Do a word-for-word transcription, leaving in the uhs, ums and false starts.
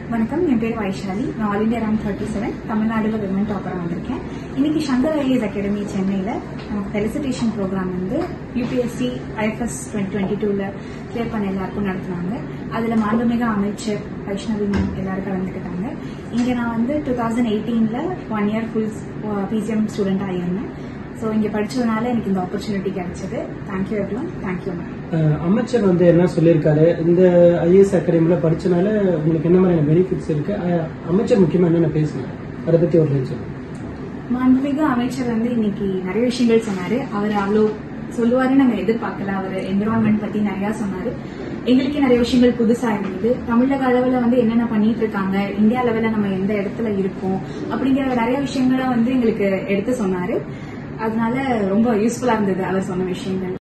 வணக்கம், என் பேர் வைஷாலி. நான் all India rank thirty seven தமிழ்நாடுல விமன் டாப்பரா வந்திருக்கேன். இன்னைக்கு சங்கர் ஐஏஎஸ் அகாடமி சென்னையில நமக்கு ஃபெலிசிட்டேஷன் ப்ரோக்ராம் வந்து யூபிஎஸ்சி ஐஎஃப்எஸ் டுவெண்ட்டி டுவெண்ட்டி டூல கிளியர் பண்ண எல்லாருக்கும் நடத்தினாங்க. அதுல மாண்புமிகு அமைச்சர் வைஷ்ணவி மேம் எல்லாரும் கலந்துக்கிட்டாங்க. இங்க நான் வந்து டூ தௌசண்ட் எயிட்டீன்ல ஒன் இயர் ஃபுல் பிசிஎம் ஸ்டூடெண்டா இருந்தேன். ஸோ இங்க படிச்சதுனால எனக்கு இந்த ஆப்பர்ச்சுனிட்டி கிடைச்சது. Thank you every one. Thank you ma'am. அமைச்சர் வந்து என்ன சொல்லியிருக்காரு, இந்த ஐஏஎஸ் அகாடமில படிச்சனால உங்களுக்கு என்ன மாதிரியான பெனிஃபிட்ஸ் இருக்கு, அமைச்சர் முக்கியமா என்னென்ன பேசுனாரு அதை பத்தி ஒரு நிமிஷம். மாண்புமிகு அமைச்சர் வந்து இன்னைக்கு நிறைய விஷயங்கள் சொன்னாரு. அவர் அவ்வளோ சொல்லுவாரு நாங்க எதிர்பார்க்கல. அவர் என்விரான்மெண்ட் பத்தி நிறைய சொன்னாரு. எங்களுக்கே நிறைய விஷயங்கள் புதுசா இருந்தது. தமிழக அளவுல வந்து என்னென்ன பண்ணிட்டு இருக்காங்க, இந்தியா லெவல்ல நம்ம எந்த இடத்துல இருக்கோம் அப்படிங்கிற நிறைய விஷயங்களை வந்து எங்களுக்கு எடுத்து சொன்னாரு. அதனால ரொம்ப யூஸ்ஃபுல்லா இருந்தது அவர் சொன்ன விஷயங்கள்.